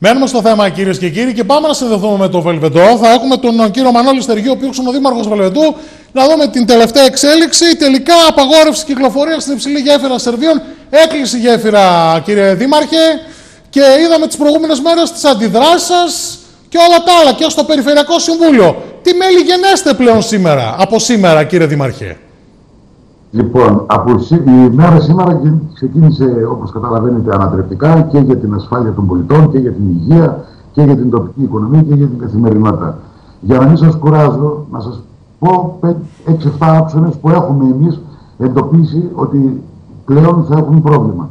Μένουμε στο θέμα, κυρίες και κύριοι, και πάμε να συνδεθούμε με το Βελβεντό. Θα έχουμε τον κύριο Μανώλη Στεργίου, ο οποίος είναι ο δήμαρχος Βελβεντού, να δούμε την τελευταία εξέλιξη. Τελικά, απαγόρευση κυκλοφορίας στην υψηλή γέφυρα Σερβίων. Έκλεισε η γέφυρα, κύριε Δήμαρχε, και είδαμε τις προηγούμενες μέρες τις αντιδράσεις σας και όλα τα άλλα, και στο Περιφερειακό Συμβούλιο. Τι μέλη γενέστε πλέον από σήμερα, κύριε Δήμαρχε? Λοιπόν, η μέρα σήμερα ξεκίνησε, όπως καταλαβαίνετε, ανατρεπτικά και για την ασφάλεια των πολιτών και για την υγεία και για την τοπική οικονομία και για την καθημερινότητα. Για να μην σας κουράζω, να σας πω 6-7 άξονες που έχουμε εμείς εντοπίσει ότι πλέον θα έχουν πρόβλημα.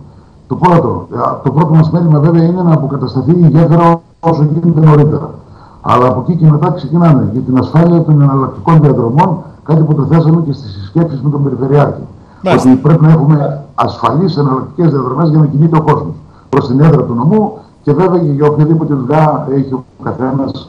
Το πρώτο μας μέλημα βέβαια είναι να αποκατασταθεί η γέφυρα όσο γίνεται νωρίτερα. Αλλά από εκεί και μετά ξεκινάμε για την ασφάλεια των εναλλακτικών διαδρομών, κάτι που το θέσαμε και στις συσκέψεις με τον Περιφερειάρχη. Ότι πρέπει να έχουμε ασφαλείς εναλλακτικές διαδρομές για να κινείται ο κόσμος προς την έδρα του νομού και βέβαια για οποιαδήποτε δουλειά έχει ο καθένας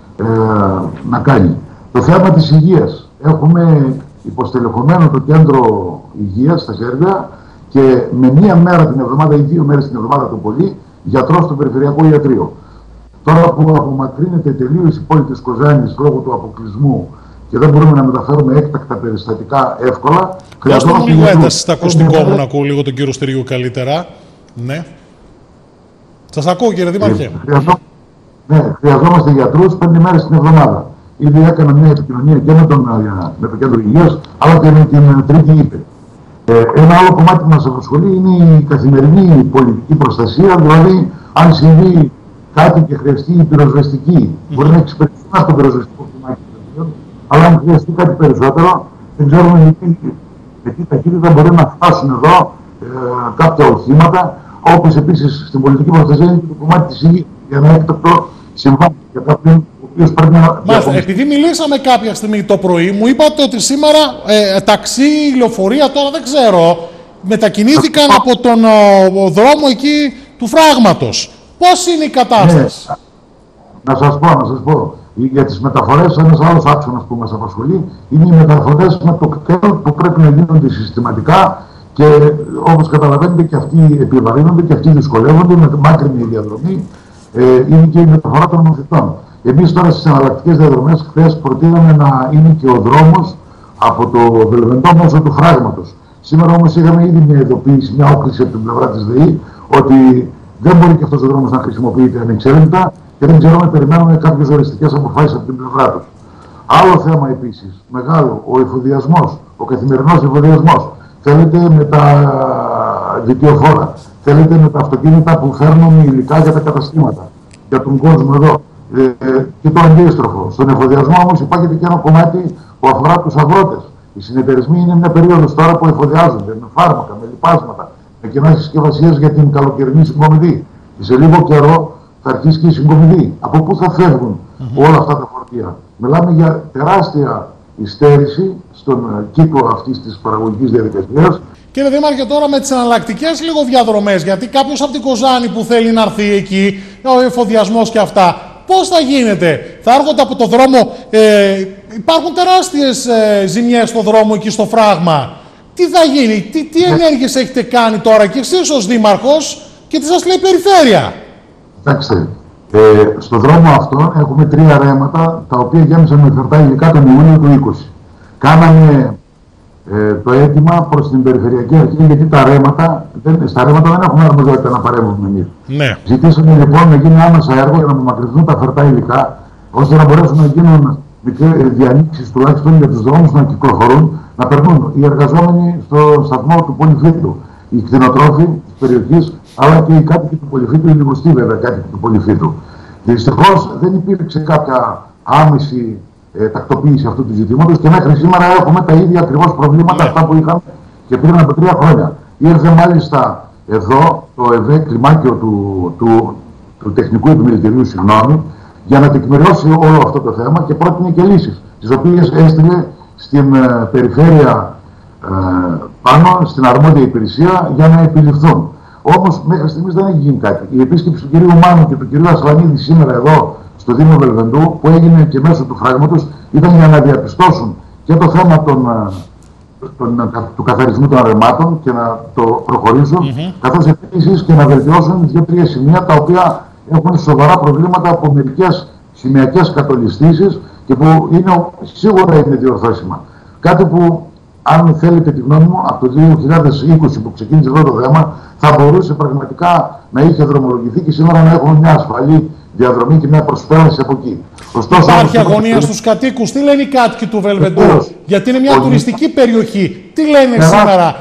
να κάνει. Το θέμα της υγείας. Έχουμε υποστελεχωμένο το κέντρο υγείας στα Σέρβια και με μία μέρα την εβδομάδα ή 2 μέρες την εβδομάδα το πολύ γιατρό στο Περιφερειακό Ιατρείο. Τώρα που απομακρύνεται τελείως η πόλη της Κοζάνης λόγω του αποκλεισμού και δεν μπορούμε να μεταφέρουμε έκτακτα περιστατικά εύκολα. Δώστε μου λίγο ένταση στα ακουστικό μου, να ακούω λίγο τον κύριο Στεργίου καλύτερα. Ναι. Σας ακούω, κύριε Δήμαρχε. Χρειαζόμαστε γιατρούς 5 μέρες την εβδομάδα. Ήδη έκανα μια επικοινωνία και με το κέντρο υγείας, αλλά και με την τρίτη ύπε. Ένα άλλο κομμάτι που μας απασχολεί είναι η καθημερινή πολιτική προστασία, δηλαδή αν συμβεί κάτι και χρειαστεί η πυροσβεστική. Μπορεί να εξυπηρετήσει το πυροσβεστικό κομμάτι, αλλά αν χρειαστεί κάτι περισσότερο, δεν ξέρουμε με τι ταχύτητα μπορεί να φτάσουν εδώ κάποια οχήματα, όπως επίσης στην πολιτική προστασία είναι και το κομμάτι της υγείας για ένα έκτακτο συμβάν για κάποιον ο οποίος πρέπει να. Μάλιστα, επειδή μιλήσαμε κάποια στιγμή το πρωί, μου είπατε ότι σήμερα ταξί, λεωφορεία, τώρα δεν ξέρω, μετακινήθηκαν από τον δρόμο εκεί του φράγματος. Πώς είναι η κατάσταση? Να σας πω. Για τις μεταφορές, ένας άλλος άξονας που μας απασχολεί είναι οι μεταφορές με το κτέλ που πρέπει να γίνονται συστηματικά και όπως καταλαβαίνετε και αυτοί επιβαρύνονται και αυτοί δυσκολεύονται με μάκρυνη διαδρομή. Είναι και η μεταφορά των μαθητών. Εμείς τώρα στις εναλλακτικές διαδρομές χθες προτείναμε να είναι και ο δρόμος από το Βελβεντό μέσω του φράγματος. Σήμερα όμως είχαμε ήδη μια ειδοποίηση, μια όκληση από την πλευρά της ΔΕΗ ότι δεν μπορεί και αυτός ο δρόμος να χρησιμοποιείται ανεξέλεγκτα και δεν ξέρουμε, περιμένουμε κάποιες οριστικές αποφάσεις από την πλευρά τους. Άλλο θέμα επίσης, μεγάλο, ο εφοδιασμός, ο καθημερινός εφοδιασμός. Θέλετε με τα δικαιοφόρα, θέλετε με τα αυτοκίνητα που φέρνουν υλικά για τα καταστήματα, για τον κόσμο εδώ. Και το αντίστροφο. Στον εφοδιασμό όμως υπάρχει και ένα κομμάτι που αφορά τους αγρότες. Οι συνεταιρισμοί είναι μια περίοδος τώρα που εφοδιάζονται με φάρμακα, με λιπάσματα, με κοινές συσκευασίες για την καλοκαιρινή συγκομιδή. Και σε λίγο καιρό θα αρχίσει και η συγκομιδή. Από πού θα φεύγουν όλα αυτά τα φορτία? Μιλάμε για τεράστια υστέρηση στον κύκλο αυτής της παραγωγικής διαδικασίας. Κύριε Δήμαρχε, τώρα με τις εναλλακτικές λίγο διαδρομές, γιατί κάποιος από την Κοζάνη που θέλει να έρθει εκεί, ο εφοδιασμός και αυτά, πώς θα γίνεται? Θα έρχονται από το δρόμο, υπάρχουν τεράστιες ζημιές στο δρόμο εκεί στο φράγμα. Τι θα γίνει, τι ενέργειες έχετε κάνει τώρα και εσείς ως Δήμαρχος και τι σας λέει η Περιφέρεια? Κοιτάξτε, στο δρόμο αυτό έχουμε 3 ρέματα τα οποία γέμισαν με φερτά υλικά τον Ιούνιο του 20. Κάναμε το αίτημα προς την Περιφερειακή Αρχή γιατί στα ρέματα δεν έχουμε αρμοδιότητα να παρέμβουμε εμείς. Ναι. Ζητήσαμε λοιπόν να γίνει άμεσα έργο για να απομακρυνθούν τα φερτά υλικά, ώστε να μπορέσουν να γίνουν διανοίξεις τουλάχιστον για τους δρόμους να κυκλοφορούν, να περνούν οι εργαζόμενοι στο σταθμό του Πολυφύτου, οι κτηνοτρόφοι της περιοχής, αλλά και οι κάτοικοι του Πολυφύτου, οι λιγοστοί βέβαια κάτοικοι του Πολυφύτου. Δυστυχώς δεν υπήρξε κάποια άμεση τακτοποίηση αυτού του ζητήματος και μέχρι σήμερα έχουμε τα ίδια ακριβώς προβλήματα αυτά που είχαμε και πριν από 3 χρόνια. Ήρθε μάλιστα εδώ το ΕΒΕ κλιμάκιο του Τεχνικού Επιμελητηρίου, για να τεκμηριώσει όλο αυτό το θέμα και πρότεινε και λύσεις, τις οποίες έστειλε στην περιφέρεια πάνω, στην αρμόδια υπηρεσία για να επιληφθούν. Όμως μέχρι στιγμής δεν έχει γίνει κάτι. Η επίσκεψη του κυρίου Μάνου και του κυρίου Ασλανίδη σήμερα εδώ στο Δήμο Βελβεντού, που έγινε και μέσω του φράγματος, ήταν για να διαπιστώσουν και το θέμα του καθαρισμού των ρεμάτων και να το προχωρήσουν, καθώς επίσης και να βελτιώσουν 2-3 σημεία τα οποία έχουν σοβαρά προβλήματα από μερικές σημειακές κατολιστήσεις και που σίγουρα είναι διορθώσιμα. Κάτι που, αν θέλετε τη γνώμη μου, από το 2020 που ξεκίνησε αυτό το θέμα, θα μπορούσε πραγματικά να είχε δρομολογηθεί και σήμερα να έχουμε μια ασφαλή διαδρομή και μια προσπέραση από εκεί. Ωστόσο, υπάρχει αγωνία στους κατοίκους. Τι λένε οι κάτοικοι του Βελβεντού, γιατί είναι μια τουριστική περιοχή. Τι λένε σήμερα,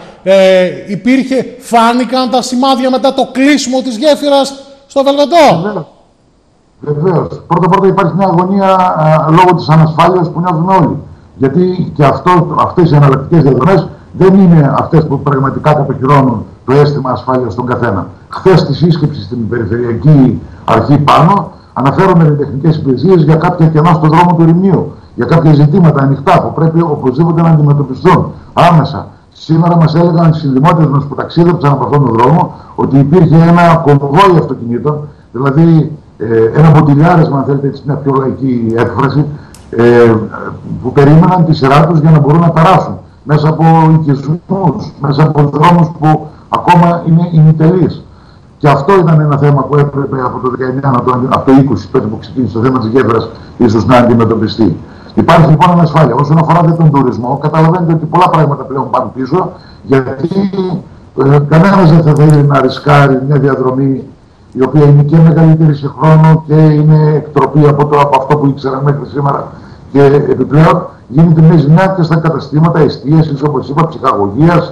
φάνηκαν τα σημάδια μετά το κλείσιμο της γέφυρας στο Βελβεντό? Βεβαίως. Πρώτα υπάρχει μια αγωνία λόγω της ανασφάλειας που νιώθουν όλοι. Γιατί και αυτές οι εναλλακτικές διαδρομές δεν είναι αυτές που πραγματικά κατοχυρώνουν το αίσθημα ασφάλειας στον καθένα. Χθες στη σύσκεψη στην Περιφερειακή Αρχή πάνω, αναφέρομαι τεχνικές υπηρεσίες για κάποια κενά στον δρόμο του Ρημνίου, για κάποια ζητήματα ανοιχτά που πρέπει οπωσδήποτε να αντιμετωπιστούν άμεσα. Σήμερα μας έλεγαν οι συνδημότες μας που ταξίδεψαν από αυτόν τον δρόμο ότι υπήρχε ένα κομβόι αυτοκινήτων, δηλαδή ένα μποτιλιάρισμα, αν θέλετε, έτσι μια πιο λαϊκή έκφραση, που περίμεναν τη σειρά τους για να μπορούν να περάσουν μέσα από οικισμούς, μέσα από δρόμους που ακόμα είναι ημιτελείς. Και αυτό ήταν ένα θέμα που έπρεπε από το 19, από το 20, τότε που ξεκίνησε το θέμα της γέφυρας, ίσως να αντιμετωπιστεί. Υπάρχει λοιπόν ανασφάλεια. Όσον αφορά τον τουρισμό, καταλαβαίνετε ότι πολλά πράγματα πλέον πάνε πίσω, γιατί κανένας δεν θα θέλει να ρισκάρει μια διαδρομή η οποία είναι και μεγαλύτερη σε χρόνο και είναι εκτροπή από αυτό που ήξερα μέχρι σήμερα. Και επιπλέον γίνεται μια ζημιά και στα καταστήματα εστίασης, όπως είπα, ψυχαγωγίας,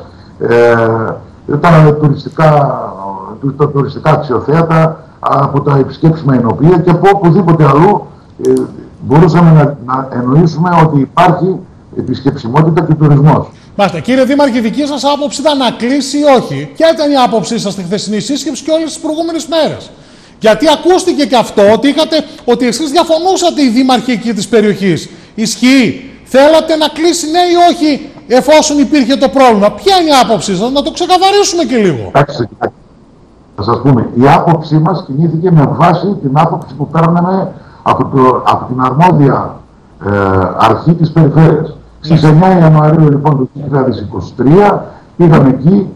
τα τουριστικά αξιοθέατα, από τα επισκέψιμα ενοπία και από οπουδήποτε αλλού μπορούσαμε να εννοήσουμε ότι υπάρχει επισκεψιμότητα και τουρισμός. Μάλιστα. Κύριε Δήμαρχε, η δική σας άποψη ήταν να κλείσει ή όχι? Ποια ήταν η άποψή σας στη χθεσινή σύσκεψη και όλες τις προηγούμενες μέρες? Γιατί ακούστηκε και αυτό ότι εσείς διαφωνούσατε οι δήμαρχοι εκεί της περιοχής. Ισχύει? Θέλατε να κλείσει ναι ή όχι εφόσον υπήρχε το πρόβλημα? Ποια είναι η άποψή σας? Να το ξεκαθαρίσουμε και λίγο. Κοιτάξτε. Θα σας πούμε, η άποψή μας κινήθηκε με βάση την άποψη που παίρναμε από την αρμόδια αρχή της περιφέρειας. Στις 9 Ιανουαρίου λοιπόν του 2023 πήγαμε εκεί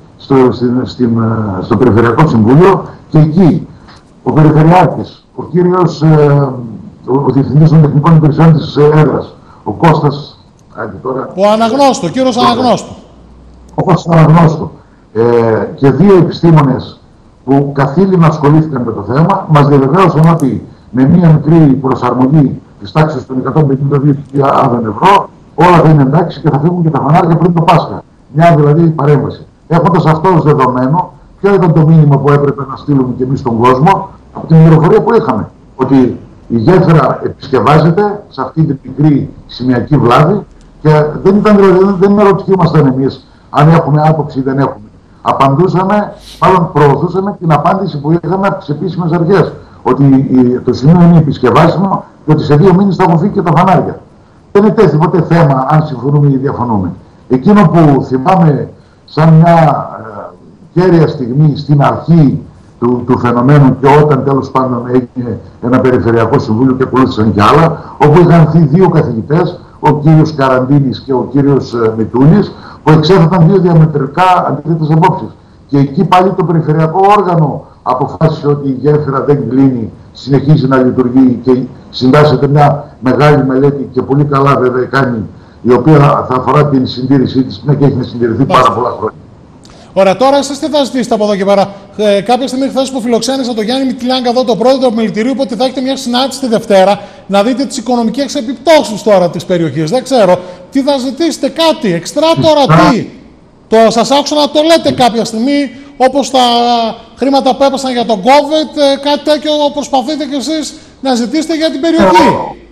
στο Περιφερειακό Συμβούλιο και εκεί ο Περιφερειάρχης, ο κύριος, ο Διευθυντής των Τεχνικών Υπηρεσιών της έδρας, ο Κώστας, ο Αναγνώστο, κύριος Αναγνώστο. Ο Κώστας Αναγνώστο και δύο επιστήμονες που καθήλυνα ασχολήθηκαν με το θέμα, μας διαβεβαίωσαν ότι με μία μικρή προσαρμογή της τάξης των 152.000 ευρώ όλα θα είναι εντάξει και θα φύγουν και τα φανάρια πριν το Πάσχα. Μια δηλαδή παρέμβαση. Έχοντας αυτό ως δεδομένο, ποιο ήταν το μήνυμα που έπρεπε να στείλουμε και εμείς στον κόσμο, από την πληροφορία που είχαμε. Ότι η γέφυρα επισκευάζεται σε αυτή την μικρή σημειακή βλάβη και δεν ερωτηθήμασταν εμείς αν έχουμε άποψη ή δεν έχουμε. Απαντούσαμε, μάλλον προωθούσαμε την απάντηση που είχαμε από τις επίσημες αρχές. Ότι το σημείο είναι επισκευάσιμο και ότι σε 2 μήνες θα έχουν φύγει και τα φανάρια. Δεν ετέθη ποτέ θέμα αν συμφωνούμε ή διαφωνούμε. Εκείνο που θυμάμαι σαν μια κέρια στιγμή στην αρχή του φαινομένου και όταν τέλος πάντων έγινε ένα περιφερειακό συμβούλιο και ακολούθησαν κι άλλα, όπου είχαν έρθει 2 καθηγητές, ο κύριος Καραντίνης και ο κύριος Μητούλης, που εξέθεταν 2 διαμετρικά αντίθετες απόψεις. Και εκεί πάλι το περιφερειακό όργανο αποφάσισε ότι η γέφυρα δεν κλείνει, συνεχίζει να λειτουργεί και συντάσσεται μια μεγάλη μελέτη και πολύ καλά βέβαια κάνει, η οποία θα αφορά την συντήρησή της, μια και έχει συντηρηθεί πάρα πολλά χρόνια. Ωραία, τώρα εσείς τι θα ζητήσετε από εδώ και πέρα? Κάποια στιγμή χθες που φιλοξένησα τον Γιάννη Μητυλιάνκα εδώ, τον πρόεδρο του Επιμελητηρίου, είπε ότι θα έχετε μια συνάντηση τη Δευτέρα να δείτε τις οικονομικές επιπτώσεις τώρα της περιοχής. Δεν ξέρω, τι θα ζητήσετε, κάτι εξτρά τώρα, τι? Σας άκουσα να το λέτε κάποια στιγμή, όπως τα χρήματα που έπεσαν για τον COVID, κάτι τέτοιο προσπαθείτε κι εσείς να ζητήσετε για την περιοχή.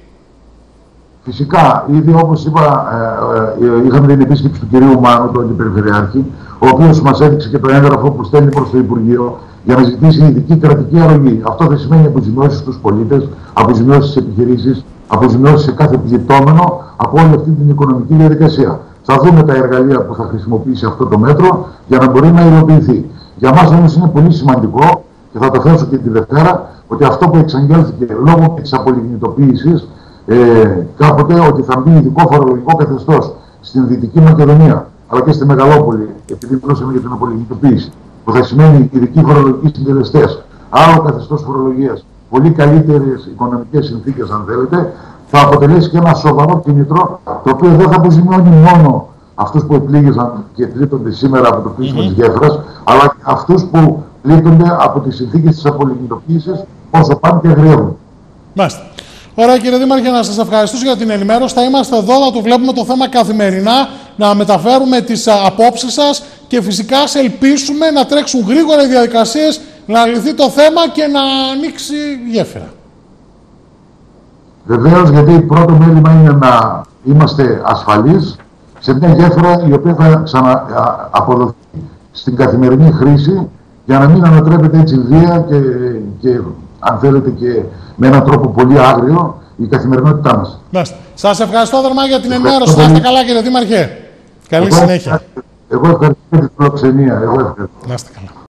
Φυσικά, ήδη όπως είπα, είχαμε την επίσκεψη του κυρίου Μάνου, του Αντιπεριφερειάρχη, ο οποίος μας έδειξε και το έγγραφο που στέλνει προς το Υπουργείο για να ζητήσει ειδική κρατική αρρωγή. Αυτό δεν σημαίνει αποζημιώσεις στους πολίτες, αποζημιώσεις στις επιχειρήσεις, αποζημιώσεις σε κάθε επιζητώμενο από όλη αυτή την οικονομική διαδικασία. Θα δούμε τα εργαλεία που θα χρησιμοποιήσει αυτό το μέτρο για να μπορεί να υλοποιηθεί. Για μας όμως είναι πολύ σημαντικό, και θα το θέσω και τη Δευτέρα, ότι αυτό που εξαγγέλθηκε λόγω της απολιγνητοποίησης, κάποτε ότι θα μπει ειδικό φορολογικό καθεστώς στην Δυτική Μακεδονία, αλλά και στη Μεγαλόπολη, επειδή μιλούσαμε για την απολιγνητοποίηση, που θα σημαίνει ειδικοί φορολογικοί συντελεστές, άλλο καθεστώς φορολογίας πολύ καλύτερες οικονομικές συνθήκες, αν θέλετε, θα αποτελέσει και ένα σοβαρό κίνητρο, το οποίο δεν θα αποζημιώνει μόνο αυτούς που επλήγησαν και πλήττονται σήμερα από το πλήγμα της γέφυρας, αλλά και αυτούς που πλήττονται από τις συνθήκες της απολιγνητοποίησης όσο πάνε και αγριεύουν. Μάλιστα. Ωραία, κύριε Δήμαρχε, να σας ευχαριστήσω για την ενημέρωση. Θα είμαστε εδώ, θα το βλέπουμε το θέμα καθημερινά, να μεταφέρουμε τις απόψεις σας και φυσικά σε ελπίσουμε να τρέξουν γρήγορα οι διαδικασίες, να λυθεί το θέμα και να ανοίξει η γέφυρα. Βεβαίως, γιατί πρώτο μέλημα είναι να είμαστε ασφαλείς σε μια γέφυρα η οποία θα ξανααποδοθεί στην καθημερινή χρήση, για να μην ανατρέπεται έτσι βία και αν θέλετε και με έναν τρόπο πολύ άγριο η καθημερινότητά μας. Σας ευχαριστώ θερμά για την ενημέρωση. Να είστε καλά, κύριε Δήμαρχε. Καλή συνέχεια. Εγώ ευχαριστώ για την φιλοξενία. Να είστε καλά.